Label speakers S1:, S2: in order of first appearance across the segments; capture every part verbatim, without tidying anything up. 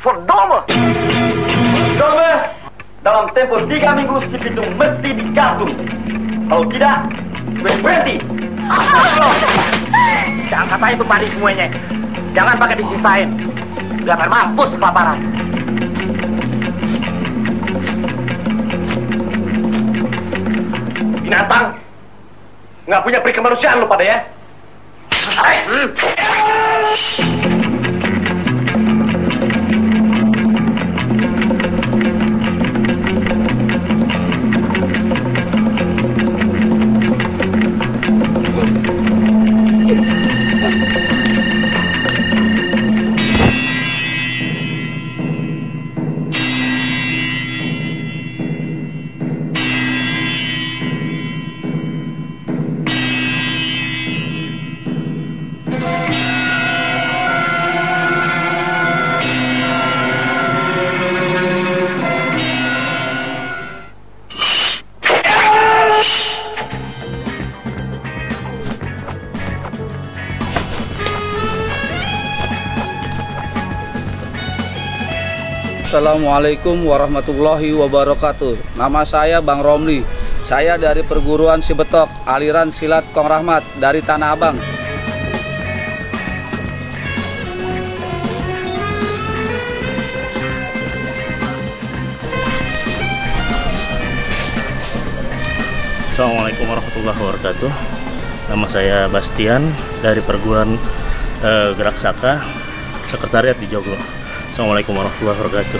S1: Fordome. Fordome. Dalam tempo tiga minggu si Pitung mesti digantung. Kalau tidak, gue berhenti. Jangan kata itu padi semuanya. Jangan pakai disisain. Udah akan mampus kelaparan. Binatang, nggak punya peri kemanusiaan lu pada ya. Hmm.
S2: Assalamualaikum warahmatullahi wabarakatuh. Nama saya Bang Romli. Saya dari perguruan Cibetok, aliran silat Kong Rahmat dari Tanah Abang.
S3: Assalamualaikum warahmatullahi wabarakatuh. Nama saya Bastian dari perguruan eh, Gerak Saka, sekretariat di Joglo. Assalamualaikum warahmatullahi wabarakatuh.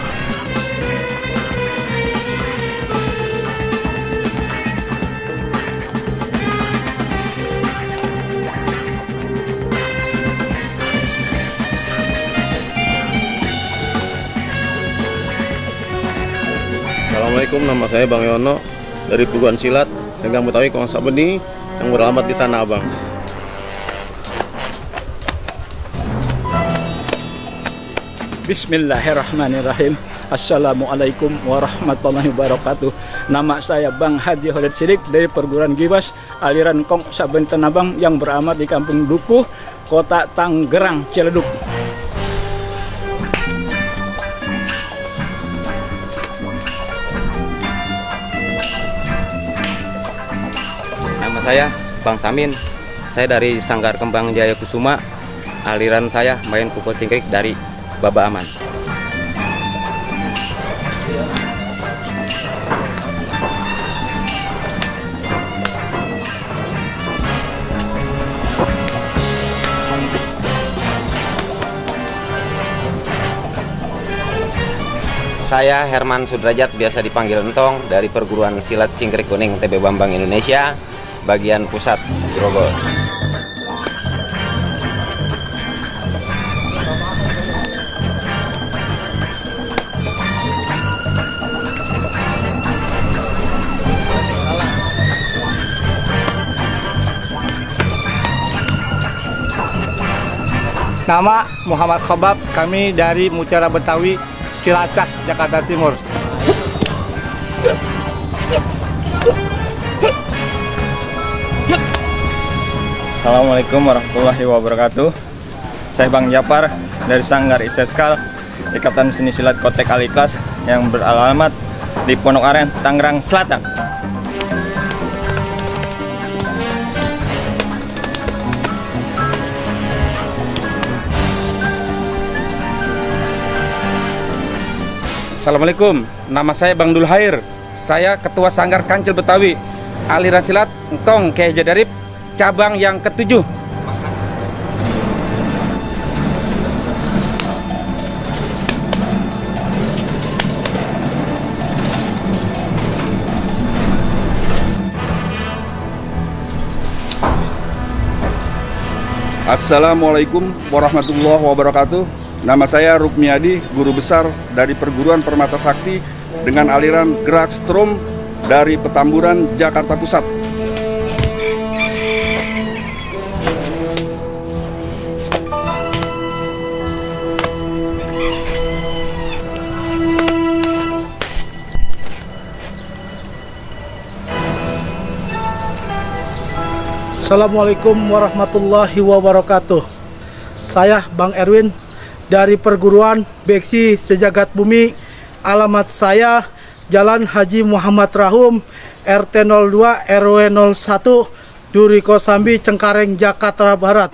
S4: Assalamualaikum, nama saya Bang Yono dari perguruan silat Lenggang Betawi Kong Sabeni yang beralamat di Tanah Abang.
S5: Bismillahirrahmanirrahim. Assalamualaikum warahmatullahi wabarakatuh. Nama saya Bang Haji Khalid Sidik dari perguruan Gibas, aliran Kong Sabeni Tanah Abang yang beramat di Kampung Dukuh, Kota Tanggerang, Ciledug.
S6: Nama saya Bang Samin. Saya dari Sanggar Kembang Jaya Kusuma. Aliran saya main pukul cingkrik dari Baba Aman. Saya Herman Sudrajat, biasa dipanggil Entong, dari perguruan silat Cingkrik Kuning T B Bambang Indonesia, bagian pusat Grogol.
S5: Nama Muhammad Khobab, kami dari Mutiara Betawi, Cilacap, Jakarta Timur.
S7: Assalamualaikum warahmatullahi wabarakatuh. Saya Bang Japar dari Sanggar Iseskal, Ikatan Seni Silat Kotek Aliklas yang beralamat di Pondok Aren, Tangerang Selatan.
S2: Assalamualaikum, nama saya Bang Dul Hair. Saya Ketua Sanggar Kancil Betawi, aliran silat Entong Kiai Jadarip, cabang yang ketujuh.
S8: Assalamualaikum warahmatullahi wabarakatuh. Nama saya Rukmiadi, guru besar dari Perguruan Permata Sakti dengan aliran Gerak Strom dari Petamburan, Jakarta Pusat.
S9: Assalamualaikum warahmatullahi wabarakatuh. Saya Bang Erwin dari perguruan Beksi Sejagat Bumi. Alamat saya Jalan Haji Muhammad Rahum, R T nol dua R W nol satu, Duri Kosambi, Cengkareng, Jakarta Barat.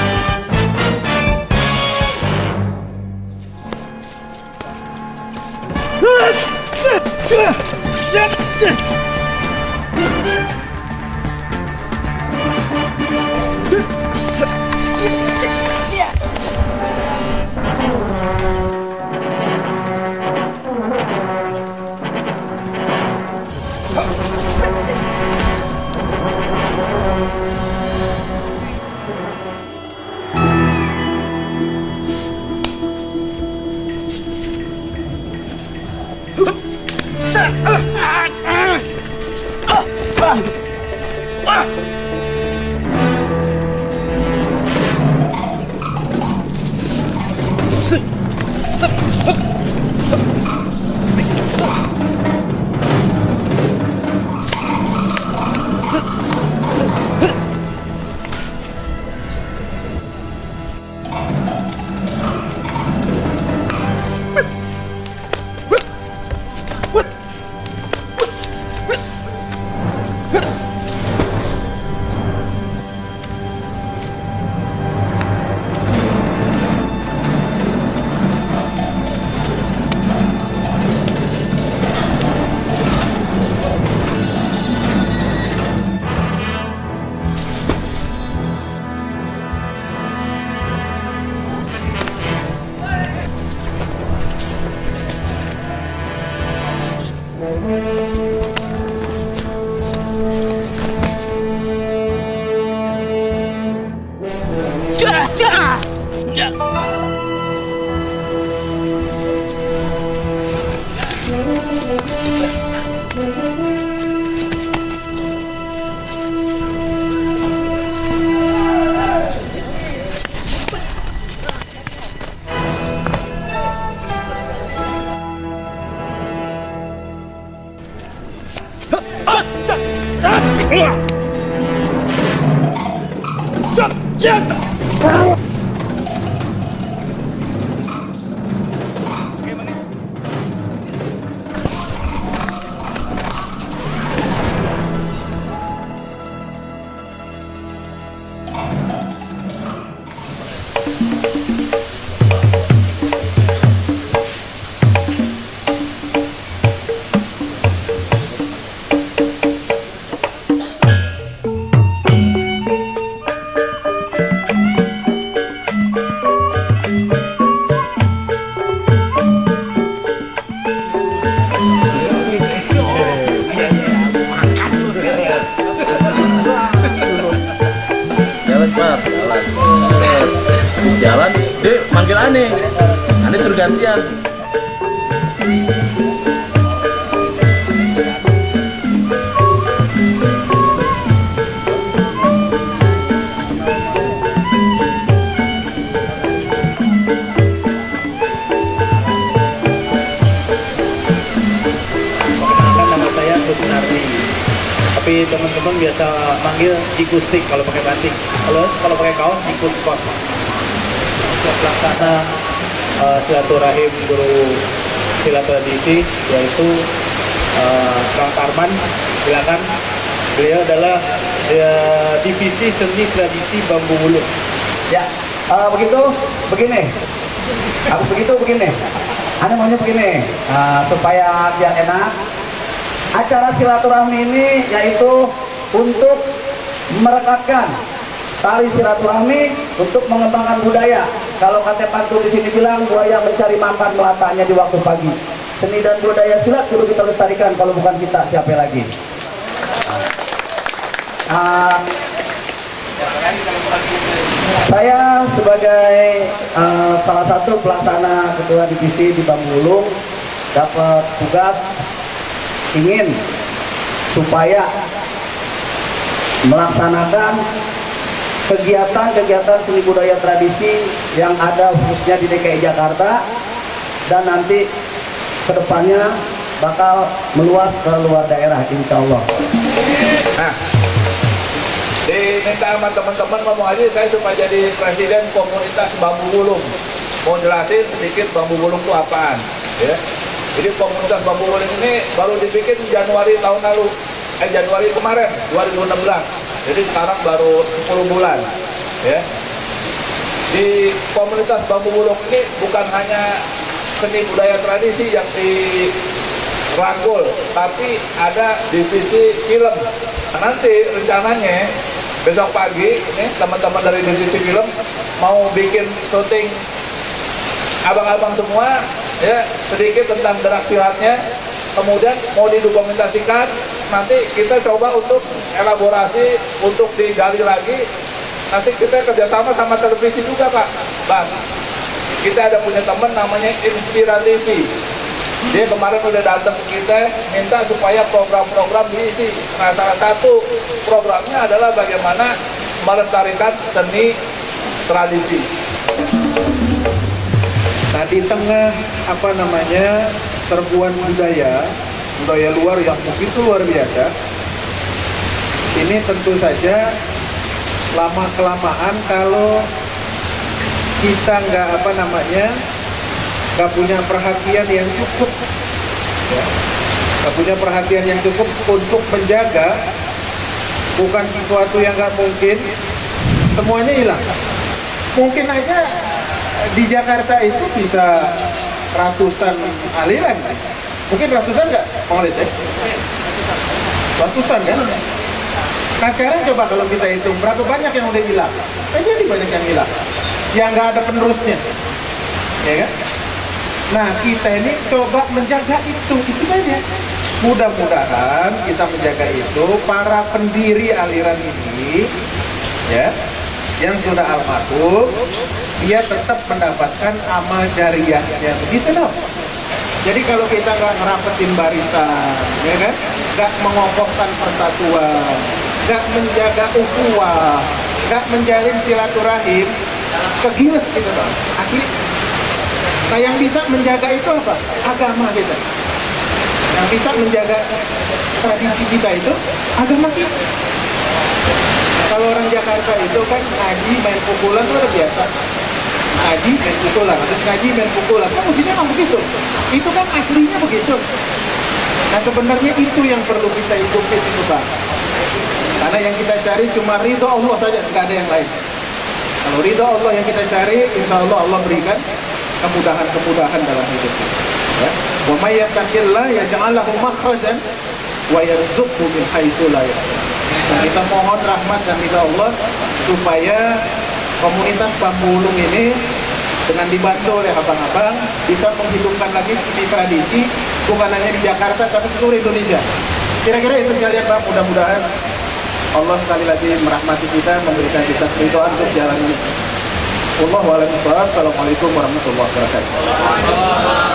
S4: Jalan, deh manggil aneh, aneh suruh gantian.
S10: Tapi teman-teman biasa manggil Jikustik kalau pakai batik. Kalau kalau pakai kaos Jikuskot. Pelaksana uh, silaturahim guru silat tradisi yaitu uh, Kang Tarman, silakan. Beliau adalah uh, divisi seni tradisi bambu wulung.
S2: Ya, uh, begitu, begini. Habis begitu begini. Anda maunya begini, uh, supaya biar enak. Acara silaturahmi ini yaitu untuk merekatkan tali silaturahmi untuk mengembangkan budaya. Kalau kata pantun di sini bilang buaya mencari makan melatanya di waktu pagi. Seni dan budaya silat perlu kita lestarikan, kalau bukan kita siapa lagi? Uh, saya sebagai uh, salah satu pelaksana ketua divisi di Bambu Wulung dapat tugas ingin supaya melaksanakan kegiatan-kegiatan seni budaya tradisi yang ada khususnya di D K I Jakarta dan nanti kedepannya bakal meluas ke luar daerah, insya Allah.
S11: Nah, diminta sama teman-teman ngomong aja saya cuma jadi presiden komunitas Bambu Wulung. mau jelasin sedikit bambu bulung itu apaan, ya. Jadi komunitas bambu bulung ini baru dibikin Januari tahun lalu, eh Januari kemarin dua ribu enam belas. Jadi sekarang baru sepuluh bulan, ya. Di komunitas bambu bulung ini bukan hanya seni budaya tradisi yang dirangkul, tapi ada divisi film. Nah, nanti rencananya besok pagi ini teman-teman dari divisi film mau bikin syuting abang-abang semua, ya, sedikit tentang gerak silatnya, kemudian mau didokumentasikan. Nanti kita coba untuk elaborasi, untuk digali lagi. Nanti kita kerjasama sama televisi juga, Pak. Bang, kita ada punya teman namanya Inspira T V. Dia kemarin udah datang ke kita, minta supaya program-program diisi. Nah, salah satu programnya adalah bagaimana melestarikan seni tradisi.
S10: Nah, di tengah apa namanya serbuan budaya, budaya luar yang begitu luar biasa, ini tentu saja lama-kelamaan kalau kita nggak apa namanya nggak punya perhatian yang cukup, ya, nggak punya perhatian yang cukup untuk menjaga, bukan sesuatu yang nggak mungkin, semuanya hilang. Mungkin aja di Jakarta itu bisa ratusan aliran, mungkin ratusan nggak, mau lihat ya? Ratusan kan? Nah sekarang coba kalau kita hitung berapa banyak yang udah hilang, eh, jadi banyak yang hilang, yang nggak ada penerusnya, ya kan? Nah kita ini coba menjaga itu, itu saja. Mudah-mudahan kita menjaga itu, para pendiri aliran ini, ya, yang sudah almarhum, dia tetap mendapatkan amal jariyahnya, begitu dong. Jadi kalau kita nggak ngerapetin barisan, ya kan, nggak mengokohkan persatuan, nggak menjaga ukhuwah, nggak menjalin silaturahim, kegiles gitu dong, asli. Nah yang bisa menjaga itu apa? Agama kita. Yang bisa menjaga tradisi kita itu agama kita. Kalau orang Jakarta itu kan ngaji main pukulan luar biasa. Ngaji main pukulan, terus ngaji main pukulan. Kan mestinya memang begitu. Itu kan aslinya begitu. Nah sebenarnya itu yang perlu kita hidupin itu, Pak. Karena yang kita cari cuma ridho Allah saja, nggak ada yang lain. Kalau ridho Allah yang kita cari, insya Allah Allah berikan kemudahan-kemudahan dalam hidup kita. Ya. Wa may yattaqillah yaj'al lahu makhrajan wa yarzuqhu min haitsu la yahtasib. Nah, kita mohon rahmat dan ridha Allah supaya komunitas Bambu Ulung ini dengan dibantu oleh abang-abang bisa menghidupkan lagi seni tradisi bukan hanya di Jakarta tapi seluruh Indonesia. Kira-kira itu sekalian, Pak. Mudah-mudahan Allah sekali lagi merahmati kita, memberikan kita keridhaan untuk jalan ini. Wallahu a'lam bishawab. Assalamualaikum warahmatullahi wabarakatuh.